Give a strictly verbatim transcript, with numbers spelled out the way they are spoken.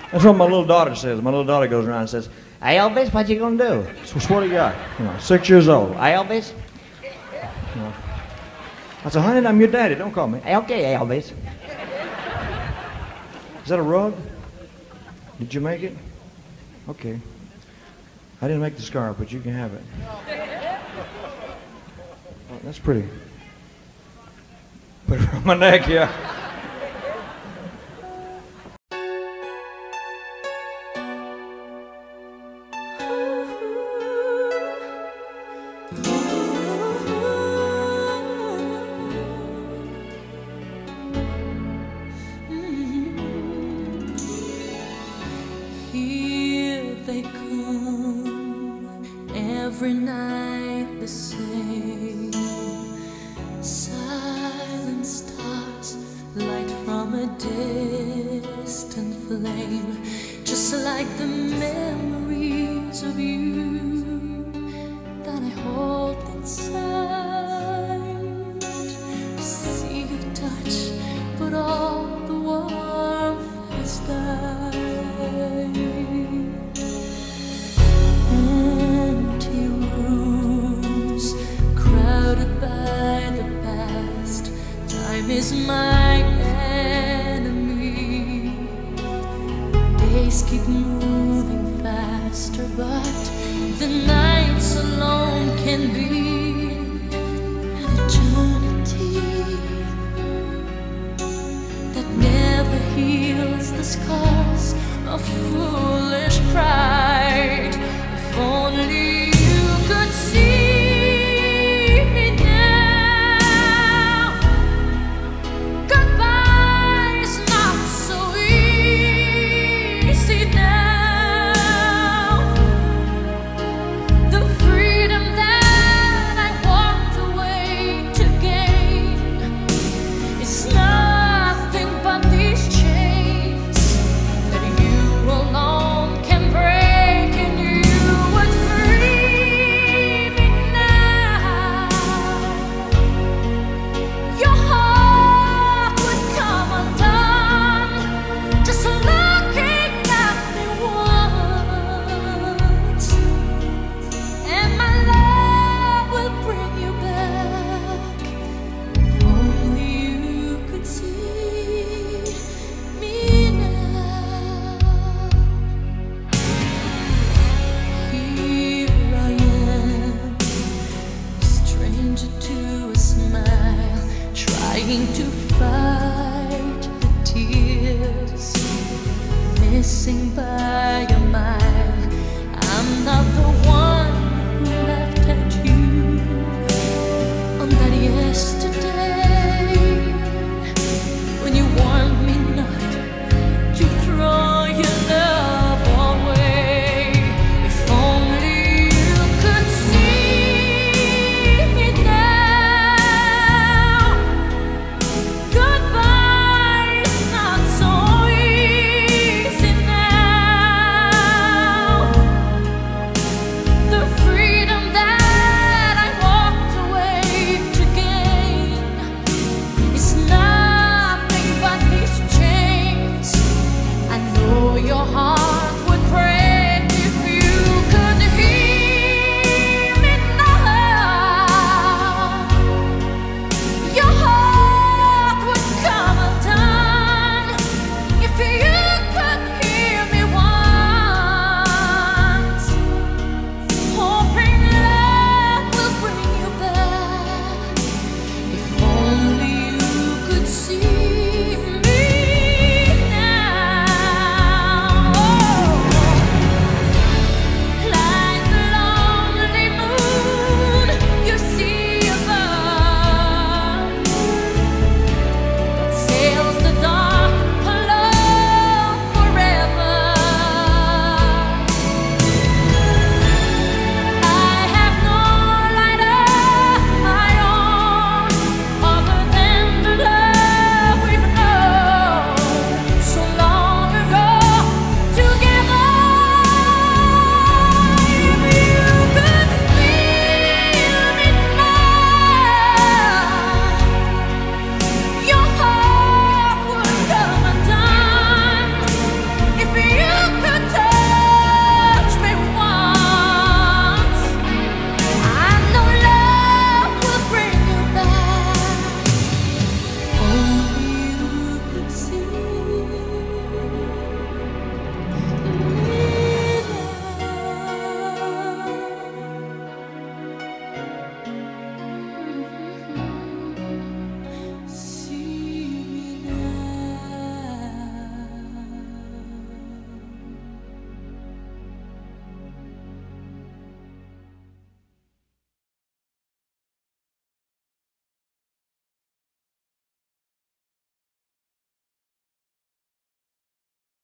That's what my little daughter says. My little daughter goes around and says, "Hey Elvis, what you gonna do?" So what do you got? You know, six years old. "Hey Elvis." You know, I said, "Honey, I'm your daddy. Don't call me." "Hey, okay, Elvis." Is that a rug? Did you make it? Okay. I didn't make the scarf, but you can have it. Oh, that's pretty. Put it around my neck, yeah. Every night the same, silent stars, light from a distant flame, just like the memories of you that I hold inside. See you touch, but all the warmth has died. Time is my enemy. Days keep moving faster, but the nights alone can be an eternity that never heals the scars of foolish pride. If only you could see. To fight the tears, missing by a mile. I'm not the